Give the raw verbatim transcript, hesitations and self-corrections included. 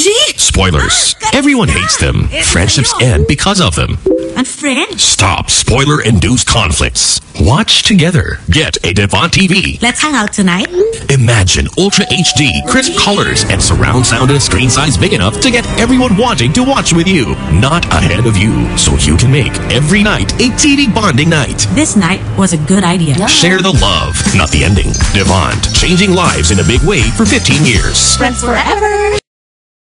G? Spoilers. Everyone hates them. Friendships end because of them. Unfriend? Stop spoiler-induced conflicts. Watch together. Get a Devant T V. Let's hang out tonight. Imagine Ultra H D, crisp colors, and surround sound at a screen size big enough to get everyone wanting to watch with you. Not ahead of you, so you can make every night a T V bonding night. This night was a good idea. Share the love, not the ending. Devant, changing lives in a big way for fifteen years. Friends forever.